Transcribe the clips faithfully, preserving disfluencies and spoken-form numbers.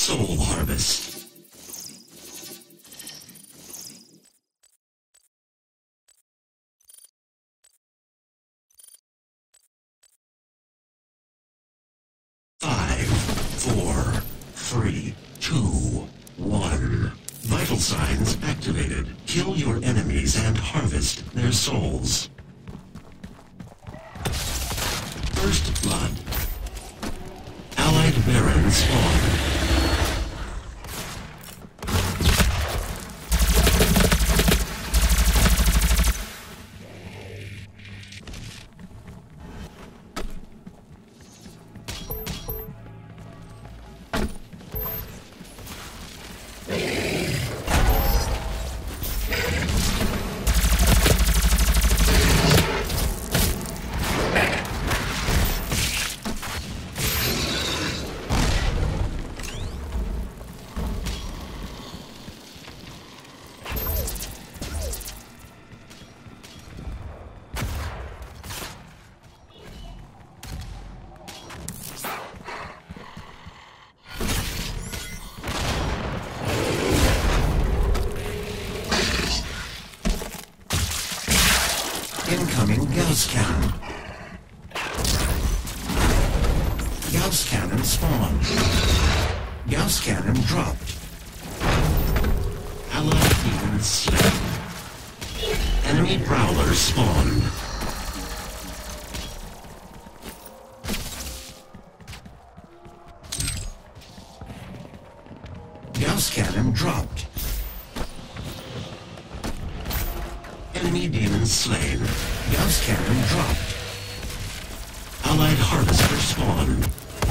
Soul Harvest. Five, four, three, two, one. Vital signs activated. Kill your enemies and harvest their souls. First blood. Allied Baron spawned. Incoming Gauss Cannon. Gauss Cannon spawned. Gauss Cannon dropped. Allied demons slain. Enemy Prowler spawned. Gauss Cannon dropped. Enemy demons slain. Gauss Cannon dropped. Allied Harvester spawned.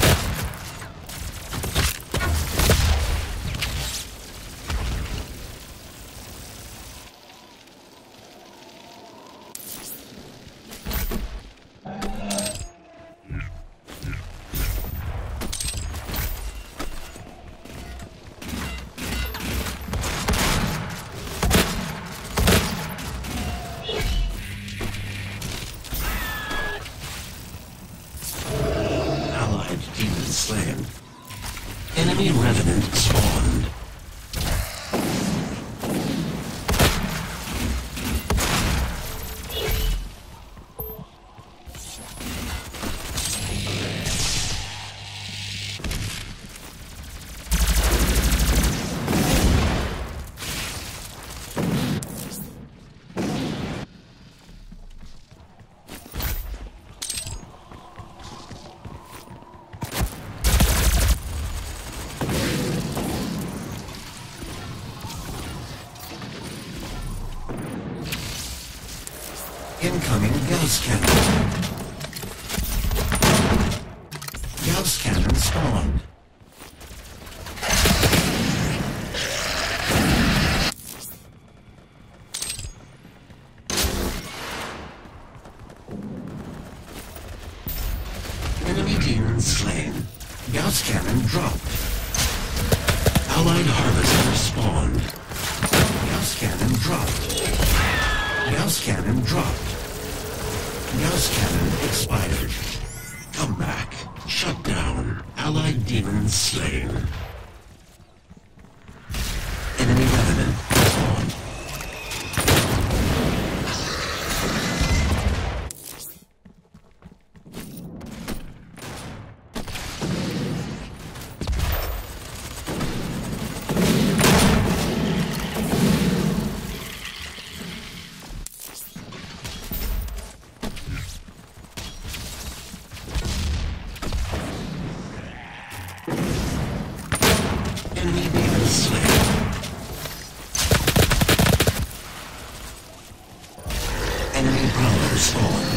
Demons slain. Enemy Revenant spawned. Incoming Gauss Cannon. Gauss Cannon spawned. Enemy demons slain. Gauss Cannon dropped. Allied Harvester spawned. Gauss Cannon dropped. Gauss Cannon dropped. Gauss Cannon expired. Come back. Shut down. Allied demons slain. Enemy Revenant spawned. Enemy demons slain. Enemy Prowler spawned.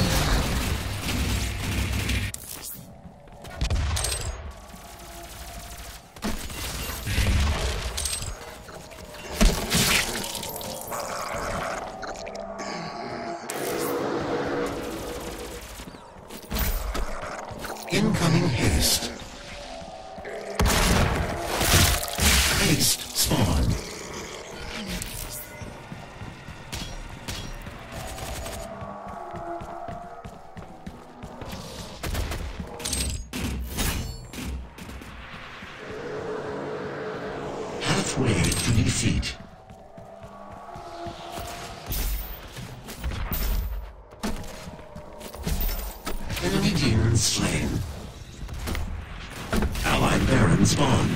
Incoming haste. Haste spawned. Pathway to defeat. Enemy demon slain. Allied Baron spawned.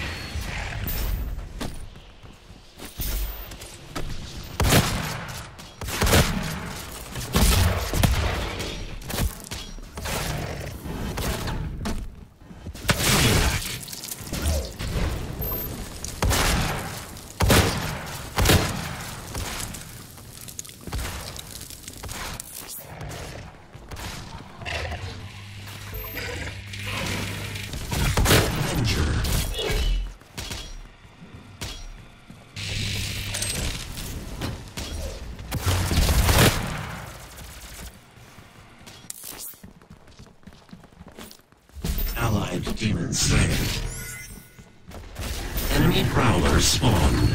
Allied demon slain. Enemy prowler spawned.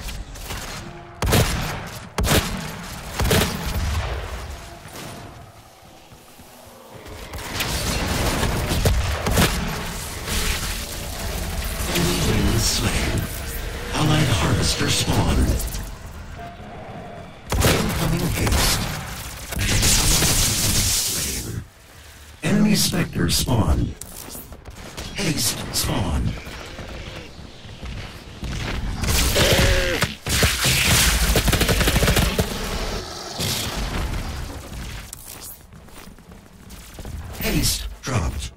Enemy demon slain. Allied harvester spawned. Incoming haste. Slain. Enemy specter spawned. Haste spawn. Haste dropped.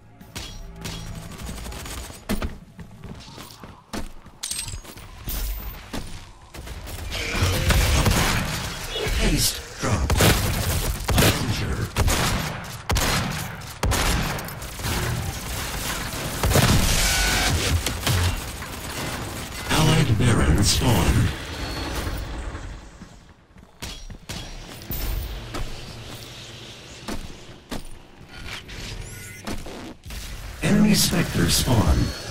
Haste dropped. Danger. Baron spawned. Enemy specter spawned.